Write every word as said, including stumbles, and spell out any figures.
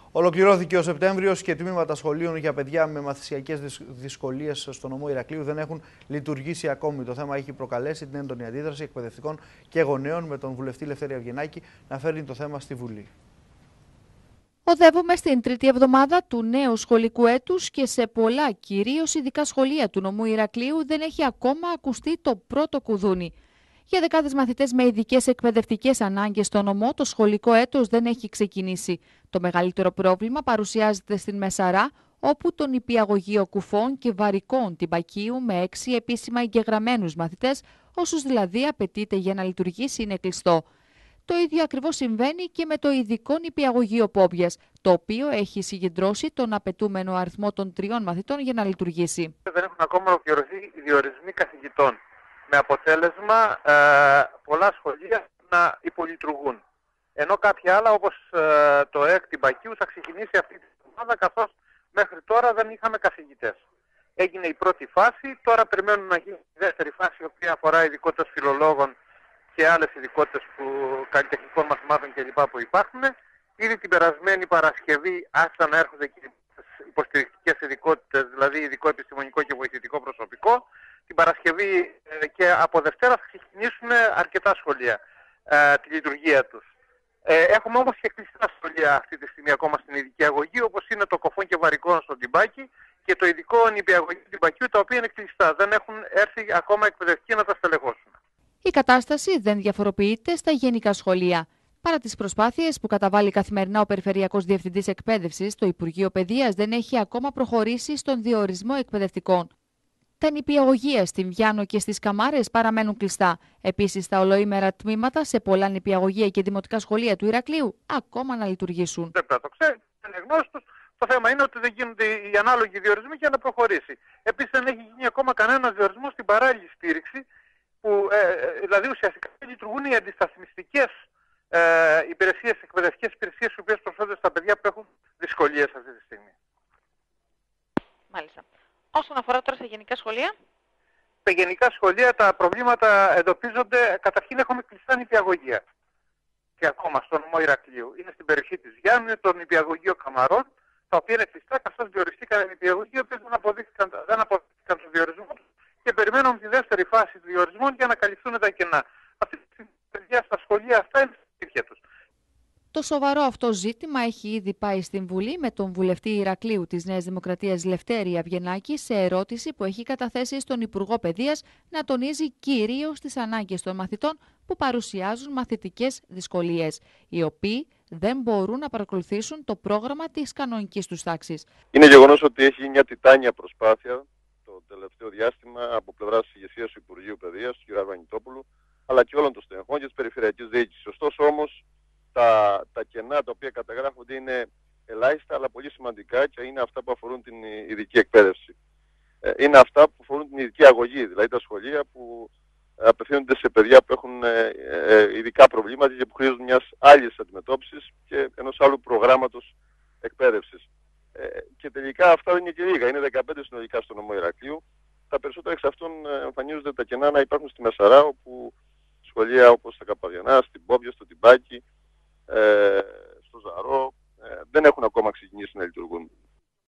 Ολοκληρώθηκε ο Σεπτέμβριος και τμήματα σχολείων για παιδιά με μαθησιακές δυσκολίες στο νομό Ηρακλείου δεν έχουν λειτουργήσει ακόμη. Το θέμα έχει προκαλέσει την έντονη αντίδραση εκπαιδευτικών και γονέων, με τον βουλευτή Λευτέρη Αυγενάκη να φέρνει το θέμα στη Βουλή. Οδεύουμε στην τρίτη εβδομάδα του νέου σχολικού έτους και σε πολλά, κυρίως ειδικά σχολεία του νομού Ηρακλείου, δεν έχει ακόμα ακουστεί το πρώτο κουδούνι. Για δεκάδες μαθητές με ειδικές εκπαιδευτικές ανάγκες στο νομό, το σχολικό έτος δεν έχει ξεκινήσει. Το μεγαλύτερο πρόβλημα παρουσιάζεται στην Μεσαρά, όπου το νηπιαγωγείο Κουφών και Βαρικών Τυμπακίου με έξι επίσημα εγγεγραμμένους μαθητές, όσους δηλαδή απαιτείται για να λειτουργήσει, είναι κλειστό. Το ίδιο ακριβώς συμβαίνει και με το ειδικό νηπιαγωγείο Πόμπιας, το οποίο έχει συγκεντρώσει τον απαιτούμενο αριθμό των τριών μαθητών για να λειτουργήσει. Δεν έχουν ακόμα ολοκληρωθεί οι διορισμοί καθηγητών, με αποτέλεσμα ε, πολλά σχολεία να υπολειτουργούν. Ενώ κάποια άλλα, όπως ε, το ΕΚ Τυμπακίου, θα ξεκινήσει αυτή τη εβδομάδα, καθώς μέχρι τώρα δεν είχαμε καθηγητές. Έγινε η πρώτη φάση, τώρα περιμένουν να γίνει η δεύτερη φάση, η οποία αφορά ειδικότητες φιλολόγων και άλλες ειδικότητες που, καλλιτεχνικών μαθημάτων κλπ. Που υπάρχουν. Ήδη την περασμένη Παρασκευή άρχισαν να έρχονται και υποστηρικτικές ειδικότητες, δηλαδή ειδικό επιστημονικό και βοηθητικό προσωπικό. Την Παρασκευή ε, και από Δευτέρα θα ξεκινήσουν αρκετά σχολεία ε, τη λειτουργία τους. Ε, έχουμε όμως και κλειστά σχολεία αυτή τη στιγμή ακόμα στην ειδική αγωγή, όπως είναι το Κοφών και Βαρικών στο Τυμπάκι και το ειδικό νηπιαγωγείο Τυμπακιού, τα οποία είναι κλειστά. Δεν έχουν έρθει ακόμα εκπαιδευτικοί να τα στελεχώσουν. Η κατάσταση δεν διαφοροποιείται στα γενικά σχολεία. Παρά τις προσπάθειες που καταβάλει καθημερινά ο Περιφερειακός Διευθυντής Εκπαίδευσης, το Υπουργείο Παιδείας δεν έχει ακόμα προχωρήσει στον διορισμό εκπαιδευτικών. Τα νηπιαγωγεία στην Βιάνο και στις Καμάρες παραμένουν κλειστά. Επίσης, τα ολοήμερα τμήματα σε πολλά νηπιαγωγεία και δημοτικά σχολεία του Ηρακλείου ακόμα να λειτουργήσουν. Δεν το ξέρει, δεν είναι γνώστος. Το θέμα είναι ότι δεν γίνονται οι ανάλογοι διορισμοί για να προχωρήσει. Επίσης, δεν έχει γίνει ακόμα κανένα διορισμό στην παράλληλη στήριξη, που ε, δηλαδή ουσιαστικά λειτουργούν οι αντισταθμιστικές ε, υπηρεσίες, εκπαιδευτικές υπηρεσίες, οι οποίες προσφέρονται στα παιδιά που έχουν δυσκολίες αυτή τη στιγμή. Μάλιστα. Όσον αφορά τώρα στα γενικά σχολεία. Στα γενικά σχολεία τα προβλήματα εντοπίζονται. Καταρχήν έχουμε κλειστά νηπιαγωγεία. Και ακόμα στο νομό Ηρακλείου. Είναι στην περιοχή της Γιάννου, είναι το νηπιαγωγείο Καμαρών, τα οποία είναι κλειστά, καθώς διοριστήκαν νηπιαγωγοί, οι οποίες δεν αποδείχθηκαν, δεν αποδείχθηκαν στο διορισμό τους και περιμένουμε τη δεύτερη φάση του διορισμών για να καλυφθούν τα κενά. Αυτή τη στιγμή παιδιά στα σχολεία αυτά είναι στα σπίτια τους. Το σοβαρό αυτό ζήτημα έχει ήδη πάει στην Βουλή με τον βουλευτή Ηρακλείου της Νέας Δημοκρατίας Λευτέρη Αυγενάκη σε ερώτηση που έχει καταθέσει στον Υπουργό Παιδείας να τονίζει κυρίως τις ανάγκες των μαθητών που παρουσιάζουν μαθητικές δυσκολίες, οι οποίοι δεν μπορούν να παρακολουθήσουν το πρόγραμμα της κανονικής τους τάξης. Είναι γεγονός ότι έχει μια τιτάνια προσπάθεια το τελευταίο διάστημα από πλευράς της ηγεσίας του Υπουργείου Παιδείας, του κ. Αρβανιτόπουλου, αλλά και όλων των στελεχών και της Περιφερειακής Διοίκησης. Ωστόσο όμως, Τα, τα κενά τα οποία καταγράφονται είναι ελάχιστα αλλά πολύ σημαντικά και είναι αυτά που αφορούν την ειδική εκπαίδευση. Ε, είναι αυτά που αφορούν την ειδική αγωγή, δηλαδή τα σχολεία που απευθύνονται σε παιδιά που έχουν ε, ε, ειδικά προβλήματα και που χρήζουν μιας άλλης αντιμετώπισης και ενός άλλου προγράμματος εκπαίδευσης. Ε, και τελικά αυτά δεν είναι και λίγα, είναι δεκαπέντε συνολικά στο νομό Ηρακλείου. Τα περισσότερα εξ αυτών εμφανίζονται τα κενά να υπάρχουν στη Μεσαρά, όπου σχολεία όπως τα Καπαδιανά, στην Πόμπια, στο Τυμπάκι, Ε, στο Ζαρό, ε, δεν έχουν ακόμα ξεκινήσει να λειτουργούν.